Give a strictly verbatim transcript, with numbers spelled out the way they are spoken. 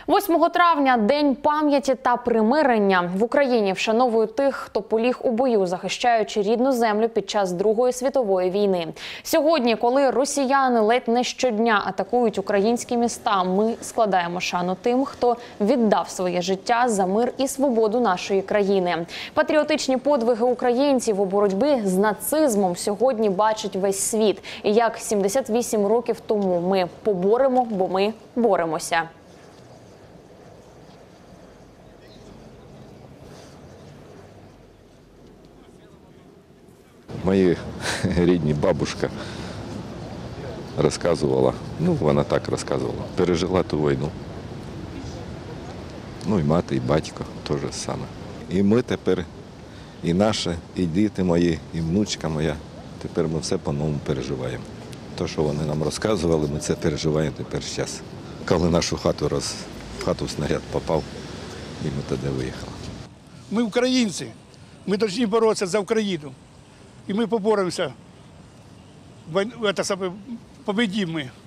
восьмого травня – День пам'яті та примирення. В Україні вшановують тих, хто поліг у бою, захищаючи рідну землю під час Другої світової війни. Сьогодні, коли росіяни ледь не щодня атакують українські міста, ми складаємо шану тим, хто віддав своє життя за мир і свободу нашої країни. Патріотичні подвиги українців у боротьбі з нацизмом сьогодні бачить весь світ. І як сімдесят вісім років тому ми поборемо, бо ми боремося. Мої рідні бабушка розказувала, ну вона так розказувала, пережила ту війну. Ну і мати, і батько теж саме. І ми тепер, і наші, і діти мої, і внучка моя, тепер ми все по-новому переживаємо. Те, що вони нам розказували, ми це переживаємо тепер зараз. Коли нашу хату роз... в хату снаряд попав, і ми тоді виїхали. Ми українці, ми повинні боротися за Україну. І ми поборемося, победимо ми.